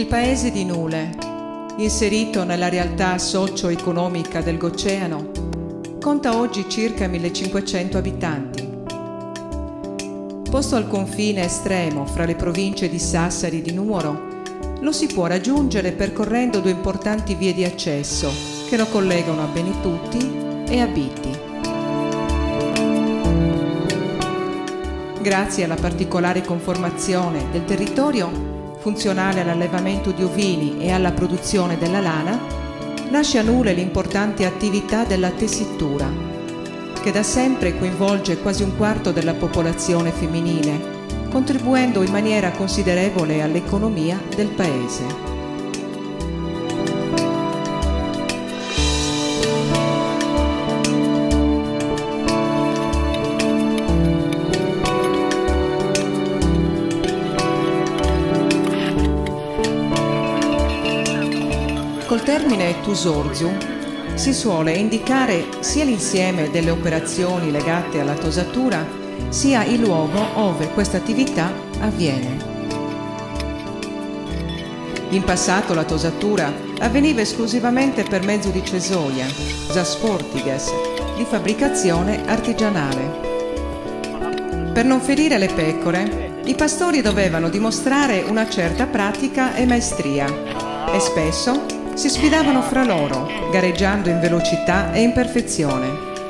Il paese di Nule, inserito nella realtà socio-economica del Gocceano, conta oggi circa 1500 abitanti. Posto al confine estremo fra le province di Sassari e di Nuoro, lo si può raggiungere percorrendo due importanti vie di accesso che lo collegano a Benetutti e a Bitti. Grazie alla particolare conformazione del territorio, funzionale all'allevamento di ovini e alla produzione della lana, nasce a Nule l'importante attività della tessitura, che da sempre coinvolge quasi un quarto della popolazione femminile, contribuendo in maniera considerevole all'economia del paese. Col termine Tusorziu si suole indicare sia l'insieme delle operazioni legate alla tosatura, sia il luogo ove questa attività avviene. In passato la tosatura avveniva esclusivamente per mezzo di cesoia, zasportiges, di fabbricazione artigianale. Per non ferire le pecore, i pastori dovevano dimostrare una certa pratica e maestria e spesso si sfidavano fra loro, gareggiando in velocità e in perfezione.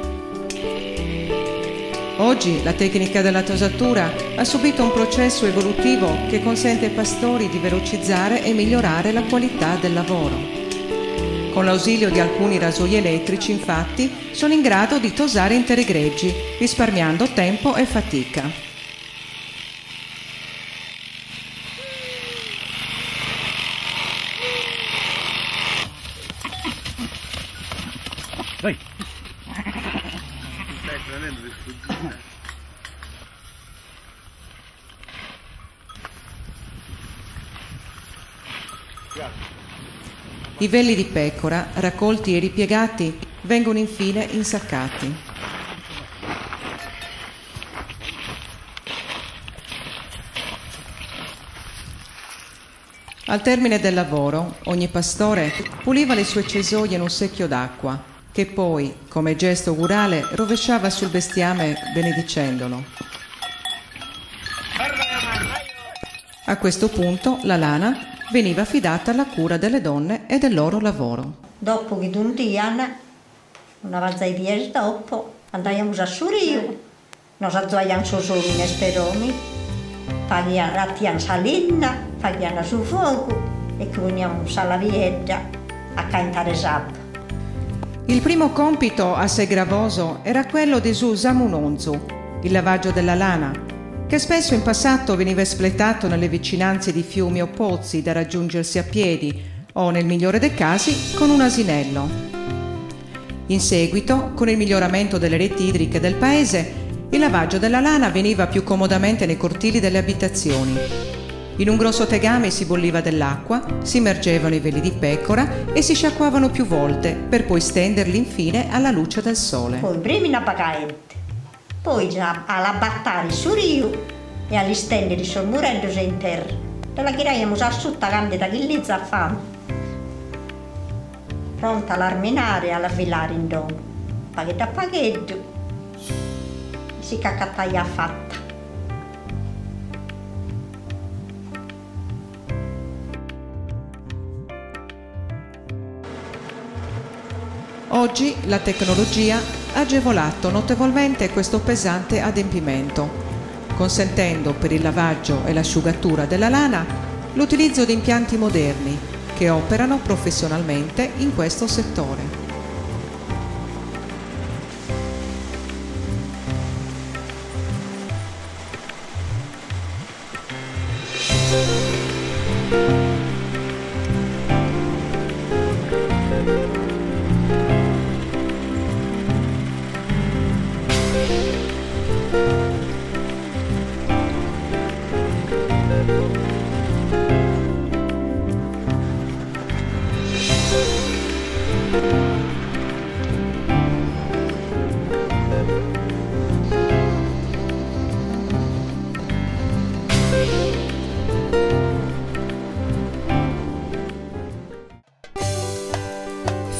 Oggi la tecnica della tosatura ha subito un processo evolutivo che consente ai pastori di velocizzare e migliorare la qualità del lavoro. Con l'ausilio di alcuni rasoi elettrici, infatti, sono in grado di tosare intere greggi, risparmiando tempo e fatica. Vai. I velli di pecora, raccolti e ripiegati, vengono infine insaccati. Al termine del lavoro, ogni pastore puliva le sue cesoie in un secchio d'acqua, che poi, come gesto augurale, rovesciava sul bestiame benedicendolo. A questo punto la lana veniva affidata alla cura delle donne e del loro lavoro. Dopo che un giorno, una volta di ieri dopo, andavamo a Surio. Noi avevamo solo in speroni, facevamo salina, facevamo sul fuoco e coniamo la vietta a cantare sappo. Il primo compito assai gravoso era quello di su Samunonzu, il lavaggio della lana, che spesso in passato veniva espletato nelle vicinanze di fiumi o pozzi da raggiungersi a piedi o, nel migliore dei casi, con un asinello. In seguito, con il miglioramento delle reti idriche del paese, il lavaggio della lana avveniva più comodamente nei cortili delle abitazioni. In un grosso tegame si bolliva dell'acqua, si immergevano i veli di pecora e si sciacquavano più volte per poi stenderli infine alla luce del sole. Poi prima in apagante, poi alla battare sul rio e agli stendere sul murello in terra. E la tiraiamo a sotto grande da chi lì a fame. Pronta all'arminare e alla filare in domo. Paghetto a paghetto. Si caccattaia fatta. Oggi la tecnologia ha agevolato notevolmente questo pesante adempimento, consentendo per il lavaggio e l'asciugatura della lana l'utilizzo di impianti moderni che operano professionalmente in questo settore.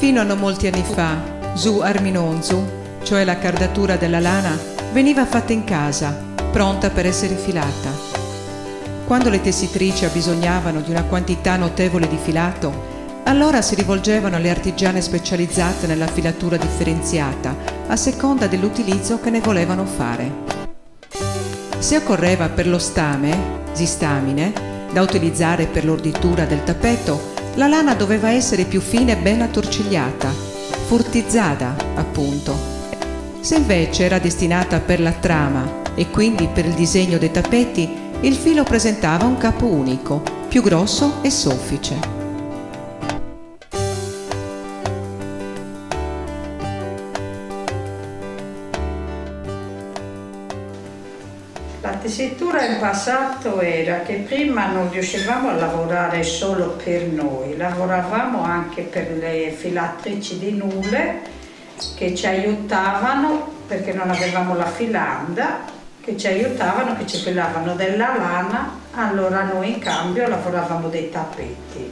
Fino a non molti anni fa, Zu Arminonzu, cioè la cardatura della lana, veniva fatta in casa, pronta per essere filata. Quando le tessitrici abbisognavano di una quantità notevole di filato, allora si rivolgevano alle artigiane specializzate nella filatura differenziata, a seconda dell'utilizzo che ne volevano fare. Se occorreva per lo stame, zistamine, da utilizzare per l'orditura del tappeto, la lana doveva essere più fine e ben attorcigliata, furtizzata appunto. Se invece era destinata per la trama e quindi per il disegno dei tappeti, il filo presentava un capo unico, più grosso e soffice. La tessitura in passato era che prima non riuscivamo a lavorare solo per noi, lavoravamo anche per le filatrici di Nule che ci aiutavano perché non avevamo la filanda, che ci aiutavano, che ci filavano della lana, allora noi in cambio lavoravamo dei tappeti.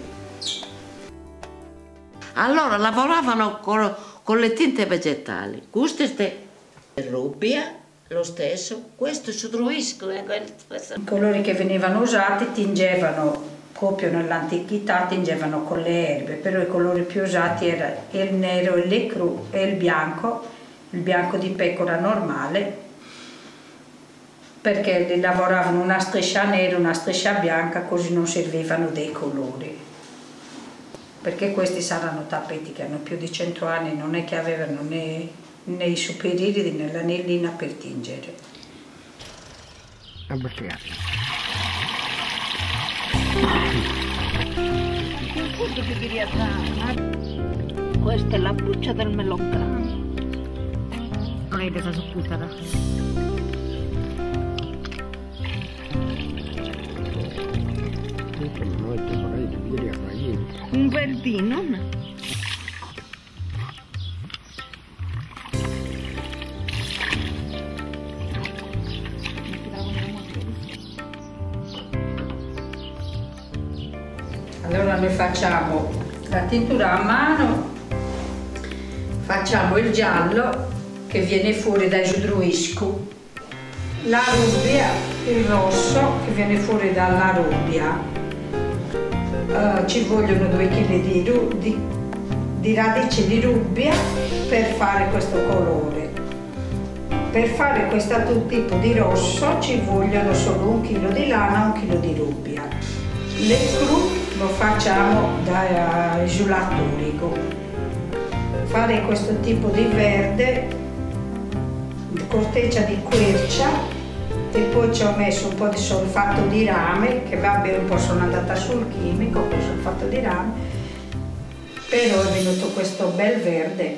Allora lavoravano con le tinte vegetali, queste rubbia. Lo stesso, questo sudruisco. I colori che venivano usati tingevano, proprio nell'antichità, tingevano con le erbe, però i colori più usati erano il nero, il lecru e il bianco di pecora normale, perché li lavoravano una striscia nera, una striscia bianca, così non servivano dei colori. Perché questi saranno tappeti che hanno più di 100 anni, non è che avevano né i superiri né l'anellina per tingere. Questa è la buccia del melograno. Non hai preso su puttana. Un verdino. Allora noi facciamo la tintura a mano, facciamo il giallo che viene fuori dai giudruisco, la rubbia, il rosso che viene fuori dalla rubbia. Ci vogliono 2 kg di radici di rubbia per fare questo colore. Per fare questo tipo di rosso ci vogliono solo 1 kg di lana, 1 kg di rubbia. Le cru lo facciamo da giulaturico. Fare questo tipo di verde, corteccia di quercia, e poi ci ho messo un po' di solfato di rame, che vabbè un po' sono andata sul chimico con il solfato di rame, però è venuto questo bel verde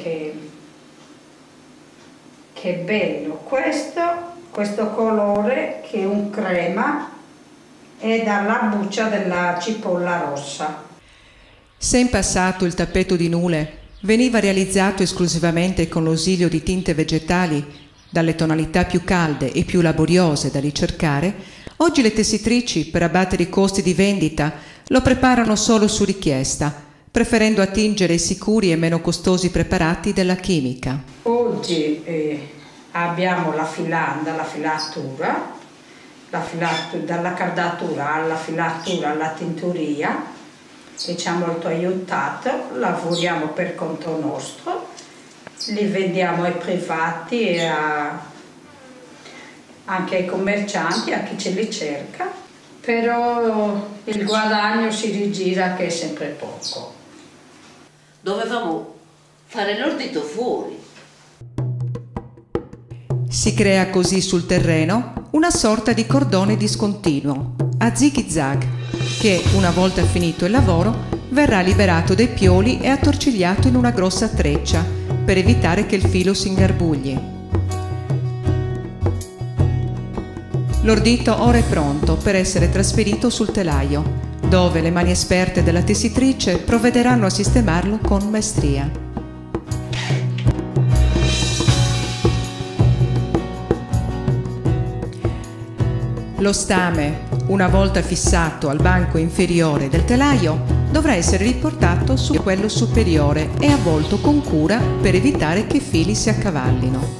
che è bello. Questo colore che è un crema, è dalla buccia della cipolla rossa. Se in passato il tappeto di Nule veniva realizzato esclusivamente con l'ausilio di tinte vegetali, dalle tonalità più calde e più laboriose da ricercare, oggi le tessitrici, per abbattere i costi di vendita, lo preparano solo su richiesta, preferendo attingere ai sicuri e meno costosi preparati della chimica. Oggi abbiamo la filanda, la filatura, dalla cardatura alla filatura alla tinturia, che ci ha molto aiutato. Lavoriamo per conto nostro, li vendiamo ai privati e anche ai commercianti, a chi ce li cerca, però il guadagno si rigira che è sempre poco. Dovevamo fare l'ordito fuori. Si crea così sul terreno una sorta di cordone discontinuo, a zig-zag, che, una volta finito il lavoro, verrà liberato dai pioli e attorcigliato in una grossa treccia, per evitare che il filo si ingarbugli. L'ordito ora è pronto per essere trasferito sul telaio, dove le mani esperte della tessitrice provvederanno a sistemarlo con maestria. Lo stame, una volta fissato al banco inferiore del telaio, dovrà essere riportato su quello superiore e avvolto con cura per evitare che i fili si accavallino.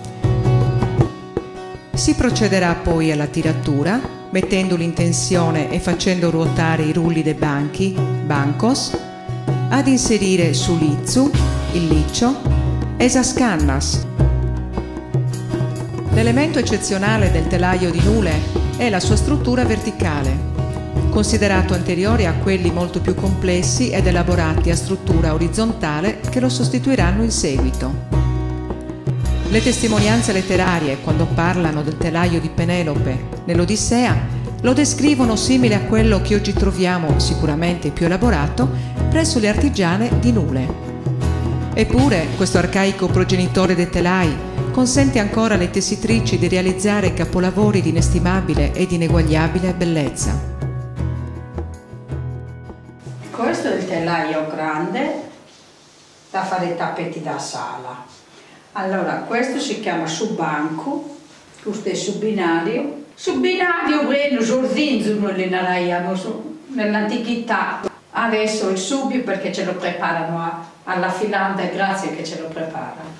Si procederà poi alla tiratura, mettendoli in tensione e facendo ruotare i rulli dei banchi, bancos, ad inserire sulizzu, il liccio, esascannas. L'elemento eccezionale del telaio di Nule è la sua struttura verticale, considerato anteriore a quelli molto più complessi ed elaborati a struttura orizzontale che lo sostituiranno in seguito. Le testimonianze letterarie, quando parlano del telaio di Penelope nell'Odissea, lo descrivono simile a quello che oggi troviamo, sicuramente più elaborato, presso le artigiane di Nule. Eppure, questo arcaico progenitore dei telai consente ancora alle tessitrici di realizzare capolavori di inestimabile ed ineguagliabile bellezza. Questo è il telaio grande da fare i tappeti da sala. Allora, questo si chiama subbanco, questo è subbinario. Subbinario, bueno, giorzinzo noi le naraiamo nell'antichità. Adesso il subbio perché ce lo preparano alla Finlandia, grazie che ce lo preparano.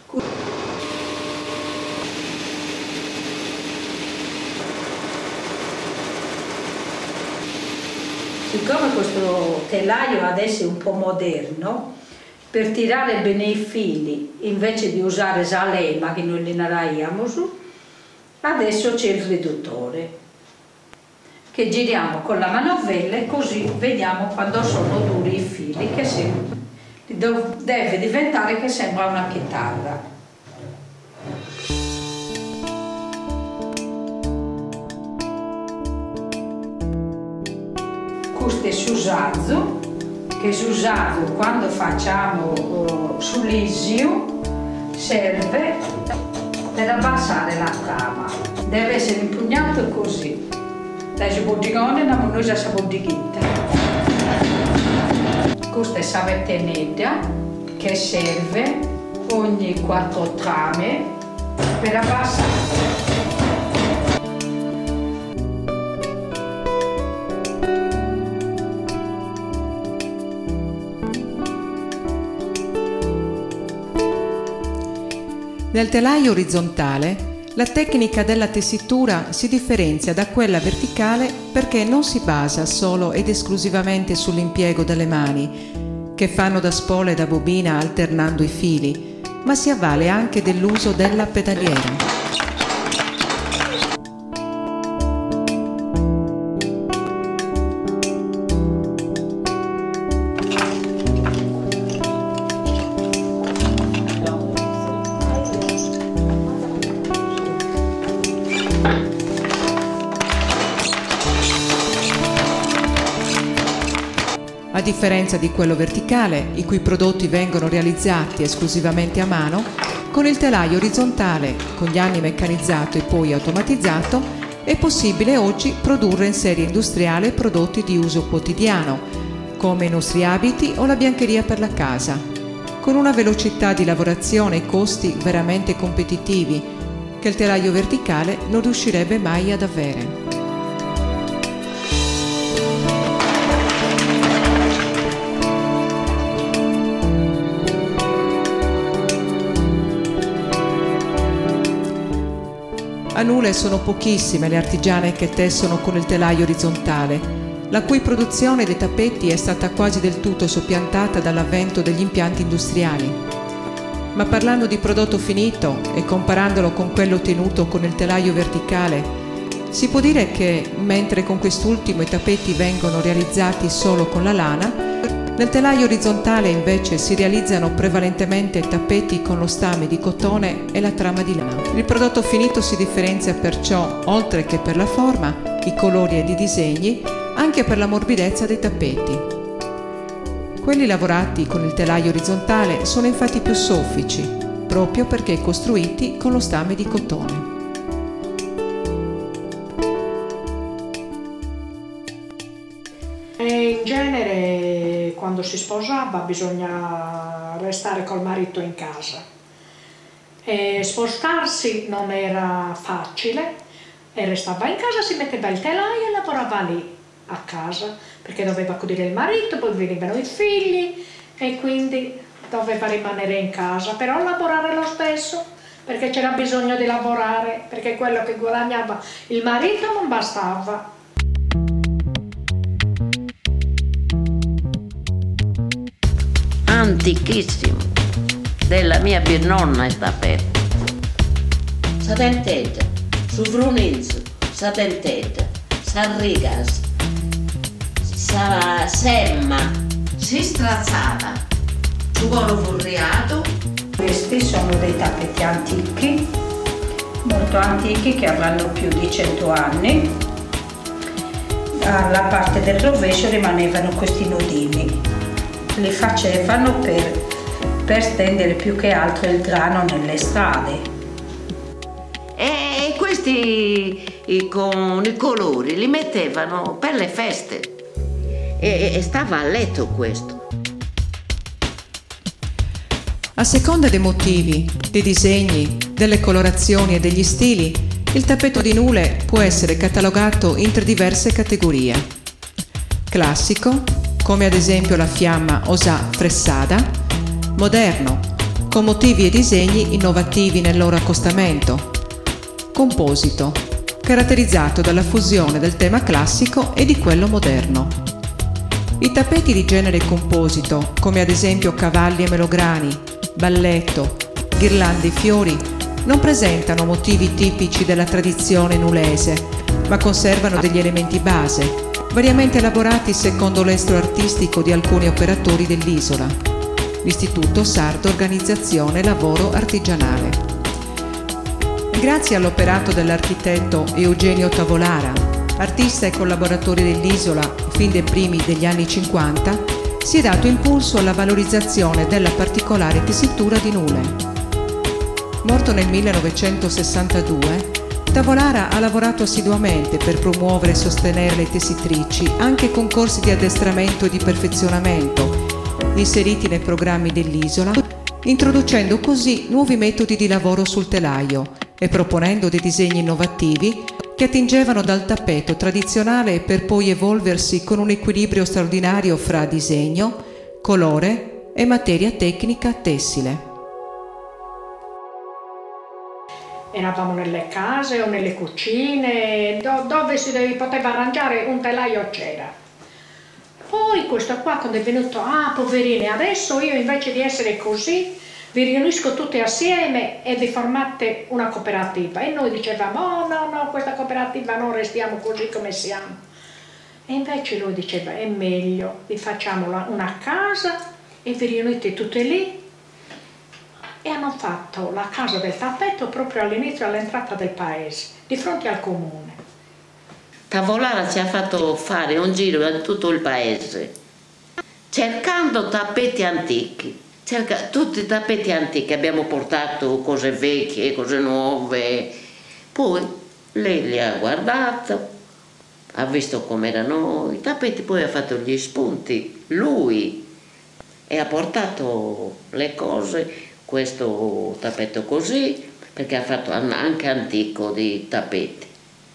Siccome questo telaio adesso è un po' moderno, per tirare bene i fili, invece di usare salema che noi li naraiamo su, adesso c'è il riduttore, che giriamo con la manovella e così vediamo quando sono duri i fili, che deve diventare che sembra una chitarra. Questo è susazzo, che susazzo quando facciamo sull'isio serve per abbassare la trama. Deve essere impugnato così. Dai sboddigone non noi già sboddighita. Questa è savettenetta che serve ogni 4 trame per abbassare. Nel telaio orizzontale, la tecnica della tessitura si differenzia da quella verticale perché non si basa solo ed esclusivamente sull'impiego delle mani, che fanno da spole e da bobina alternando i fili, ma si avvale anche dell'uso della pedaliera. A differenza di quello verticale, i cui prodotti vengono realizzati esclusivamente a mano, con il telaio orizzontale, con gli anni meccanizzato e poi automatizzato, è possibile oggi produrre in serie industriale prodotti di uso quotidiano, come i nostri abiti o la biancheria per la casa, con una velocità di lavorazione e costi veramente competitivi, che il telaio verticale non riuscirebbe mai ad avere. A Nule sono pochissime le artigiane che tessono con il telaio orizzontale, la cui produzione dei tappeti è stata quasi del tutto soppiantata dall'avvento degli impianti industriali. Ma parlando di prodotto finito e comparandolo con quello ottenuto con il telaio verticale, si può dire che, mentre con quest'ultimo i tappeti vengono realizzati solo con la lana, nel telaio orizzontale invece si realizzano prevalentemente tappeti con lo stame di cotone e la trama di lana. Il prodotto finito si differenzia perciò, oltre che per la forma, i colori ed i disegni, anche per la morbidezza dei tappeti. Quelli lavorati con il telaio orizzontale sono infatti più soffici, proprio perché costruiti con lo stame di cotone. In genere quando si sposava bisogna restare col marito in casa e spostarsi non era facile e restava in casa, si metteva il telaio e lavorava lì. a casa, perché doveva accudire il marito, poi venivano i figli e quindi doveva rimanere in casa, però lavorare lo stesso, perché c'era bisogno di lavorare, perché quello che guadagnava il marito non bastava. Antichissimo, della mia bisnonna è tappeto. Sa dentetta, su Brunizzo, sa dentetta, sa rigas, sa semma, si strazzata, su volo furriato. Questi sono dei tappeti antichi, molto antichi, che avranno più di 100 anni. Alla parte del rovescio rimanevano questi nodini. Li facevano per stendere più che altro il grano nelle strade. E questi con i colori li mettevano per le feste e stava a letto questo. A seconda dei motivi, dei disegni, delle colorazioni e degli stili, il tappeto di nule può essere catalogato in 3 diverse categorie. Classico, come ad esempio la fiamma Osà Fressada; moderno, con motivi e disegni innovativi nel loro accostamento; composito, caratterizzato dalla fusione del tema classico e di quello moderno. I tappeti di genere composito, come ad esempio cavalli e melograni, balletto, ghirlande e fiori, non presentano motivi tipici della tradizione nulese, ma conservano degli elementi base, variamente elaborati secondo l'estro artistico di alcuni operatori dell'isola. L'Istituto Sardo Organizzazione Lavoro Artigianale. Grazie all'operato dell'architetto Eugenio Tavolara, artista e collaboratore dell'isola fin dai primi degli anni 50, si è dato impulso alla valorizzazione della particolare tessitura di nule. Morto nel 1962, Tavolara ha lavorato assiduamente per promuovere e sostenere le tessitrici anche con corsi di addestramento e di perfezionamento, inseriti nei programmi dell'isola, introducendo così nuovi metodi di lavoro sul telaio e proponendo dei disegni innovativi che attingevano dal tappeto tradizionale per poi evolversi con un equilibrio straordinario fra disegno, colore e materia tecnica tessile. Eravamo nelle case o nelle cucine, dove si poteva arrangiare un telaio c'era. Poi questo qua quando è venuto, poverini, adesso io invece di essere così, vi riunisco tutti assieme e vi formate una cooperativa. E noi dicevamo, no, questa cooperativa non, restiamo così come siamo. E invece lui diceva, è meglio, vi facciamo una casa e vi riunite tutte lì. E hanno fatto la casa del tappeto proprio all'inizio, all'entrata del paese, di fronte al comune. Tavolara ci ha fatto fare un giro in tutto il paese, cercando tappeti antichi. Tutti i tappeti antichi, abbiamo portato cose vecchie, cose nuove. Poi lei li ha guardato, ha visto com'erano i tappeti, poi ha fatto gli spunti, lui, e ha portato le cose, questo tappeto così, perché ha fatto anche antico di tappeti.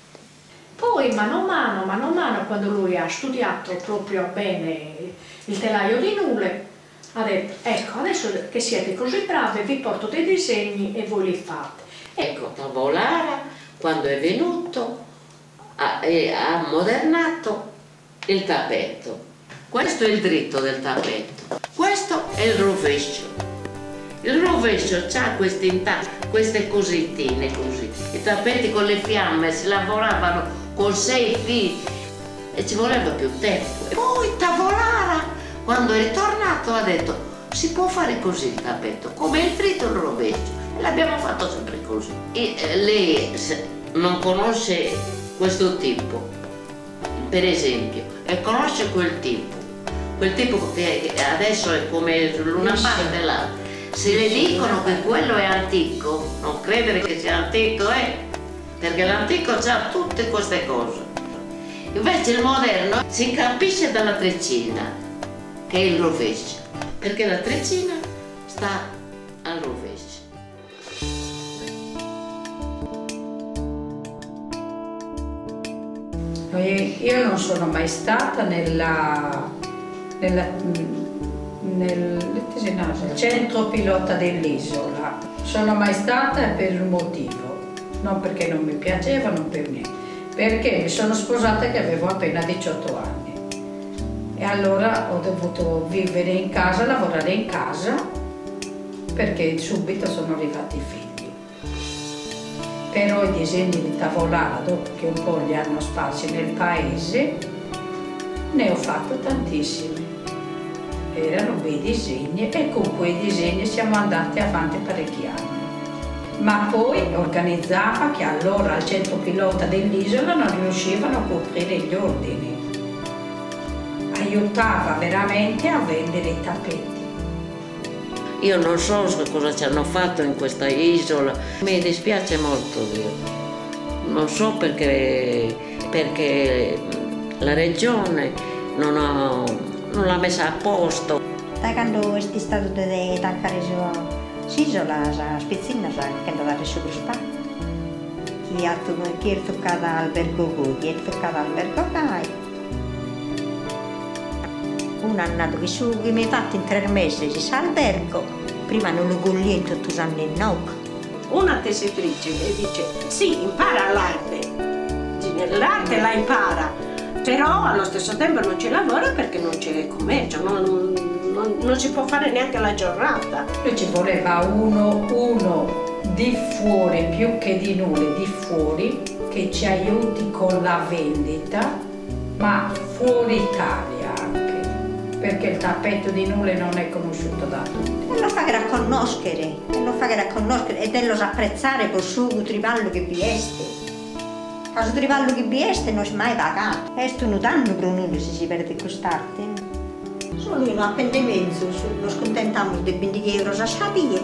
Poi mano a mano, quando lui ha studiato proprio bene il telaio di nule, ha detto, ecco, adesso che siete così bravi vi porto dei disegni e voi li fate. Ecco, Tavolara, quando è venuto, ha modernato il tappeto. Questo è il dritto del tappeto, questo è il rovescio. Il rovescio ha queste cosettine così. I tappeti con le fiamme si lavoravano con 6 fili e ci voleva più tempo. E poi Tavolara, quando è ritornato, ha detto si può fare così il tappetto, come il dritto e il rovescio. E l'abbiamo fatto sempre così. E lei non conosce questo tipo, per esempio, e conosce quel tipo che adesso è come l'una parte dell'altra. Se le dicono che quello è antico, non credere che sia antico, perché l'antico ha tutte queste cose. Invece il moderno si capisce dalla treccina, che è il rovescio, perché la treccina sta al rovescio. Io non sono mai stata nel centro pilota dell'isola, sono mai stata per un motivo, non perché non mi piaceva, non per niente, perché mi sono sposata che avevo appena 18 anni e allora ho dovuto vivere in casa, lavorare in casa, perché subito sono arrivati i figli. Però i disegni di Tavolara, dopo che un po' li hanno sparsi nel paese, ne ho fatto tantissimi. Erano bei disegni e con quei disegni siamo andati avanti parecchi anni. Ma poi organizzava che allora al centro pilota dell'isola non riuscivano a coprire gli ordini. Aiutava veramente a vendere i tappeti. Io non so cosa ci hanno fatto in questa isola, mi dispiace molto, non so perché la regione non l'ha messa a posto. Da quando è stato di taccare l'isola, la spizzina, che è andata su Bruspa, chi è toccato all'albergo, chi è toccato all'albergo, un anno che su che mi ha fatto in 3 mesi all'albergo, prima non lo voglio in tutti gli anni no. Una tessitrice che dice sì, impara l'arte, l'arte la impara, però allo stesso tempo non ci lavora perché non c'è commercio, non si può fare neanche la giornata. Poi ci voleva uno di fuori, più che di nulla, di fuori, che ci aiuti con la vendita, ma fuori Italia anche, perché il tappetto di nulla non è conosciuto da tutti. E lo fa conoscere, e dello apprezzare per suo triballo che bieste. Il triballo che bieste non si è mai pagato. È un danno per uno se si perde quest'arte. Solo in appendimento, non scontentiamo di 20 euro a sapere.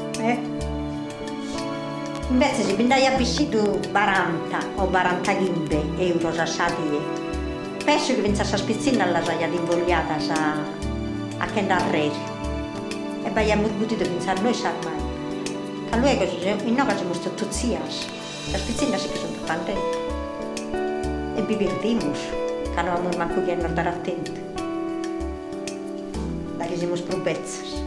Invece se vendai a vestito 40 o 45 euro a sapere. Penso che venisse a spizzina alla saia invogliata a che andare. E abbiamo potuto pensare noi sarmai. Che luego in noi siamo stati tutti la spizzina sì che sono contenti. E vi perdimos, che non abbiamo manco che andare attenti. Da che siamo sprovvezzas.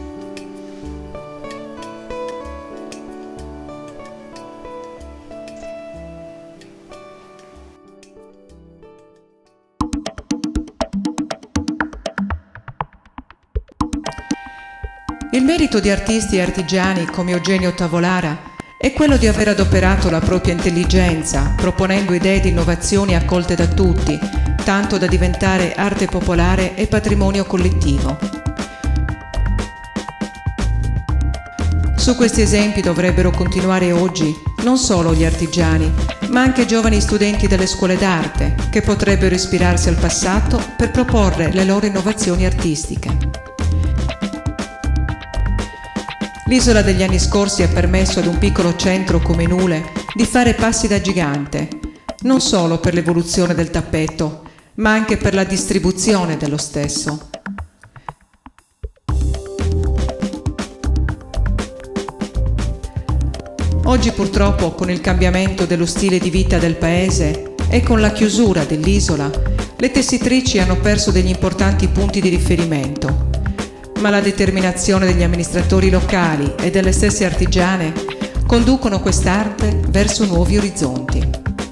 Il merito di artisti e artigiani come Eugenio Tavolara è quello di aver adoperato la propria intelligenza, proponendo idee di innovazioni accolte da tutti, tanto da diventare arte popolare e patrimonio collettivo. Su questi esempi dovrebbero continuare oggi non solo gli artigiani, ma anche giovani studenti delle scuole d'arte, che potrebbero ispirarsi al passato per proporre le loro innovazioni artistiche. L'isola degli anni scorsi ha permesso ad un piccolo centro come Nule di fare passi da gigante, non solo per l'evoluzione del tappetto, ma anche per la distribuzione dello stesso. Oggi purtroppo, con il cambiamento dello stile di vita del paese e con la chiusura dell'isola, le tessitrici hanno perso degli importanti punti di riferimento. Ma la determinazione degli amministratori locali e delle stesse artigiane conducono quest'arte verso nuovi orizzonti.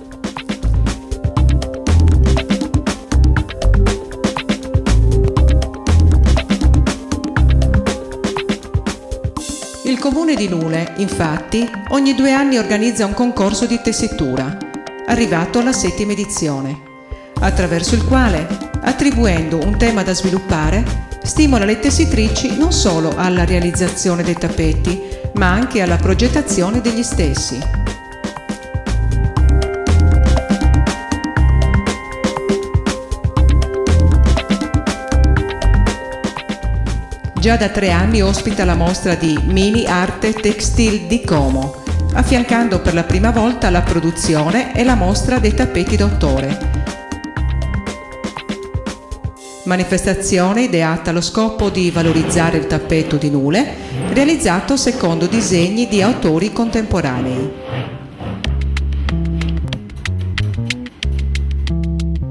Il Comune di Nule, infatti, ogni 2 anni organizza un concorso di tessitura, arrivato alla 7ª edizione, attraverso il quale, attribuendo un tema da sviluppare, stimola le tessitrici non solo alla realizzazione dei tappeti, ma anche alla progettazione degli stessi. Già da 3 anni ospita la mostra di Mini Arte Textil di Como, affiancando per la prima volta la produzione e la mostra dei tappeti d'autore. Manifestazione ideata allo scopo di valorizzare il tappetto di Nule, realizzato secondo disegni di autori contemporanei.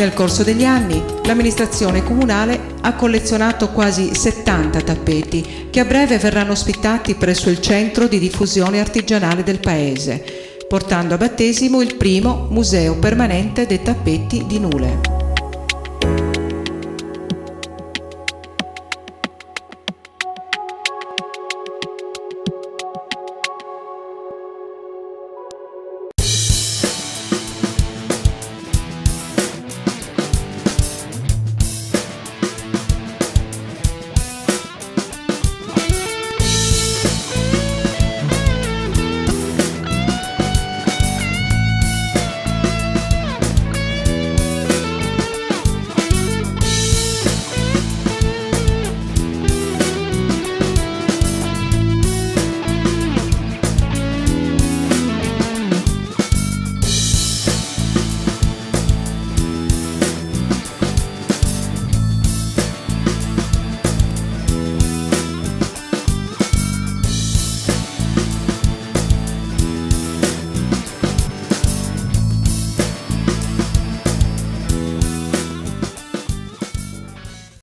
Nel corso degli anni l'amministrazione comunale ha collezionato quasi 70 tappeti che a breve verranno ospitati presso il centro di diffusione artigianale del paese, portando a battesimo il primo museo permanente dei tappeti di Nule.